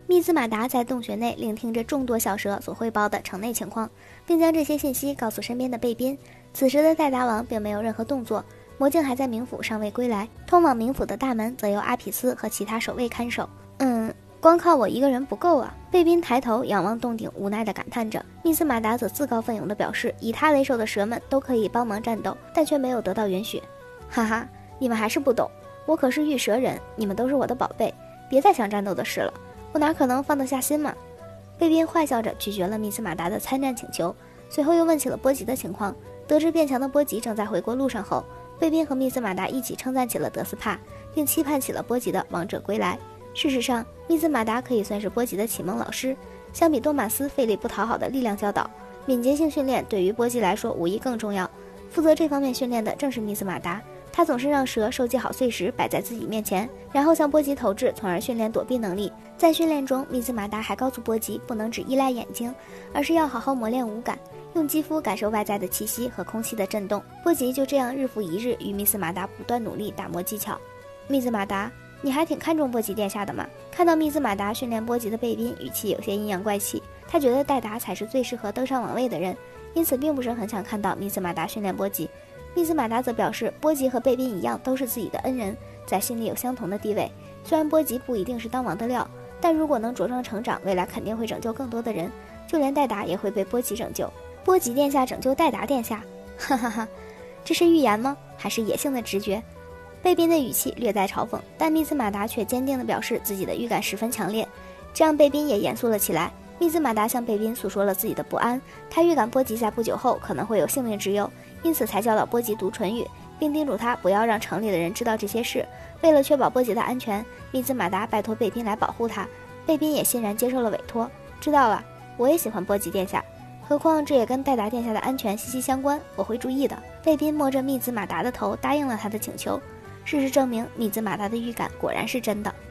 密兹马达在洞穴内聆听着众多小蛇所汇报的城内情况，并将这些信息告诉身边的贝宾。此时的戴达王并没有任何动作，魔镜还在冥府尚未归来，通往冥府的大门则由阿匹斯和其他守卫看守。光靠我一个人不够啊！贝宾抬头仰望洞顶，无奈地感叹着。密兹马达则自告奋勇地表示，以他为首的蛇们都可以帮忙战斗，但却没有得到允许。哈哈，你们还是不懂，我可是御蛇人，你们都是我的宝贝，别再想战斗的事了，我哪可能放得下心嘛？贝宾坏笑着拒绝了密兹马达的参战请求，随后又问起了波吉的情况。得知变强的波吉正在回国路上后，贝宾和密兹马达一起称赞起了德斯帕，并期盼起了波吉的王者归来。事实上，密兹马达可以算是波吉的启蒙老师。相比多马斯费力不讨好的力量教导，敏捷性训练对于波吉来说无疑更重要。负责这方面训练的正是密兹马达，他总是让蛇收集好碎石摆在自己面前，然后向波吉投掷，从而训练躲避能力。在训练中，密兹马达还告诉波吉，不能只依赖眼睛，而是要好好磨练五感，用肌肤感受外在的气息和空气的震动。波吉就这样日复一日与密兹马达不断努力打磨技巧。密兹马达，你还挺看重波吉殿下的嘛？看到密兹马达训练波吉的贝宾语气有些阴阳怪气，他觉得戴达才是最适合登上王位的人，因此并不是很想看到密兹马达训练波吉。密兹马达则表示，波吉和贝宾一样都是自己的恩人，在心里有相同的地位。虽然波吉不一定是当王的料，但如果能茁壮成长，未来肯定会拯救更多的人，就连戴达也会被波吉拯救。波吉殿下拯救戴达殿下，哈哈哈，这是预言吗？还是野性的直觉？贝宾的语气略带嘲讽，但密兹马达却坚定地表示自己的预感十分强烈，这让贝宾也严肃了起来。密兹马达向贝宾诉说了自己的不安，他预感波吉在不久后可能会有性命之忧，因此才教导波吉读唇语，并叮嘱他不要让城里的人知道这些事。为了确保波吉的安全，密兹马达拜托贝宾来保护他，贝宾也欣然接受了委托。知道了，我也喜欢波吉殿下，何况这也跟戴达殿下的安全息息相关，我会注意的。贝宾摸着密兹马达的头，答应了他的请求。事实证明，密兹马达的预感果然是真的。